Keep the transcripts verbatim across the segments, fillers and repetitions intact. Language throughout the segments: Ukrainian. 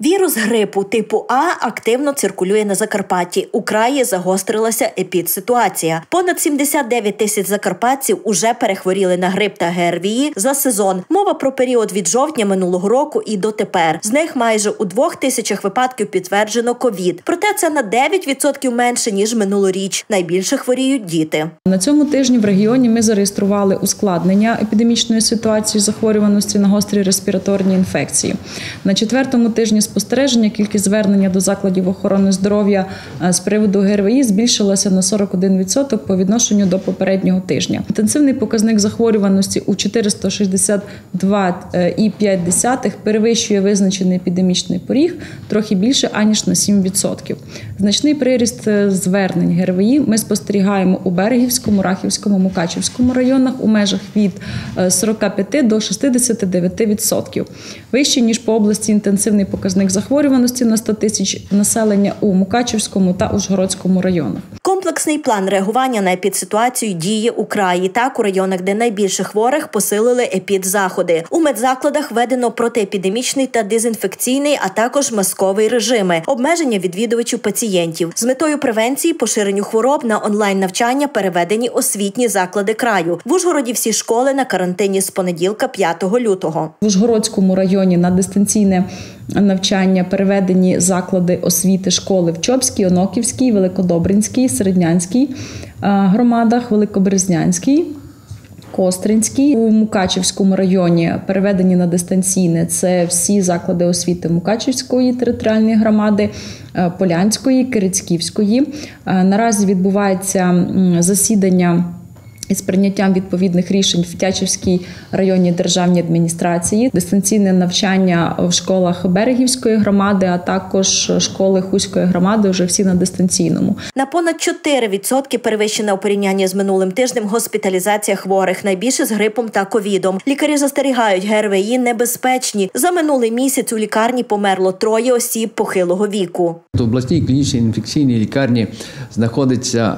Вірус грипу типу А активно циркулює на Закарпатті. У краї загострилася епідситуація. Понад сімдесят дев'ять тисяч закарпатців уже перехворіли на грип та ГРВІ за сезон. Мова про період від жовтня минулого року і дотепер. З них майже у двох тисячах випадків підтверджено ковід. Проте це на дев'ять відсотків менше, ніж минулоріч. Найбільше хворіють діти. На цьому тижні в регіоні ми зареєстрували ускладнення епідемічної ситуації захворюваності на гострі респіраторні інфекції. На четвертому тижні спостереження кількість звернення до закладів охорони здоров'я з приводу ГРВІ збільшилася на сорок один відсоток по відношенню до попереднього тижня. Інтенсивний показник захворюваності у чотириста шістдесят два цілих п'ять десятих перевищує визначений епідемічний поріг трохи більше, аніж на сім відсотків. Значний приріст звернень ГРВІ ми спостерігаємо у Берегівському, Рахівському, Мукачівському районах у межах від сорока п'яти до шістдесяти дев'яти відсотків. Вищий, ніж по області інтенсивний показник захворюваності на сто тисяч населення у Мукачівському та Ужгородському районах. Комплексний план реагування на епідситуацію діє у краї. Так, у районах, де найбільше хворих, посилили епідзаходи. У медзакладах введено протиепідемічний та дезінфекційний, а також масковий режими, обмеження відвідувачів пацієнтів. З метою превенції поширенню хвороб на онлайн-навчання переведені освітні заклади краю. В Ужгороді всі школи на карантині з понеділка п'ятого лютого. В Ужгородському районі на дистанційне навчання переведені заклади освіти школи в Чопській, Оноківській, Великодобринській, Середнянській громадах, Великоберезнянській, Костринській. У Мукачівському районі переведені на дистанційне – це всі заклади освіти Мукачівської територіальної громади, Полянської, Кирицьківської. Наразі відбувається засідання із прийняттям відповідних рішень в Тячівській районній державній адміністрації, дистанційне навчання в школах Берегівської громади, а також школи Хуської громади вже всі на дистанційному. На понад чотири відсотки перевищена у порівнянні з минулим тижнем госпіталізація хворих, найбільше з грипом та ковідом. Лікарі застерігають, ГРВІ небезпечні. За минулий місяць у лікарні померло троє осіб похилого віку. В обласній клінічній інфекційній лікарні знаходиться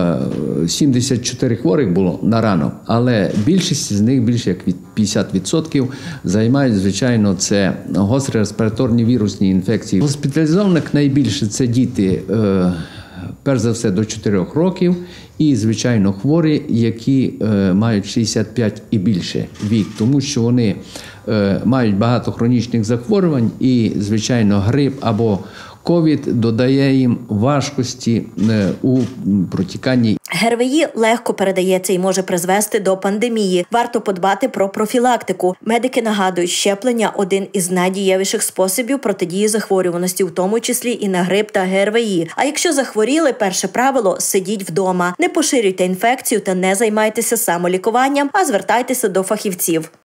е, сімдесят чотири хворих було на ранок, але більшість з них, більше як від п'ятдесят відсотків, займають, звичайно, це гострі респіраторні вірусні інфекції. Госпіталізованих найбільше це діти, е, перш за все, до чотирьох років і, звичайно, хворі, які е, мають шістдесят п'ять і більше вік, тому що вони е, мають багато хронічних захворювань і, звичайно, грип або ковід додає їм важкості у протіканні. ГРВІ легко передається і може призвести до пандемії. Варто подбати про профілактику. Медики нагадують, щеплення – один із найдієвіших способів протидії захворюваності, в тому числі і на грип та ГРВІ. А якщо захворіли, перше правило – сидіть вдома. Не поширюйте інфекцію та не займайтеся самолікуванням, а звертайтеся до фахівців.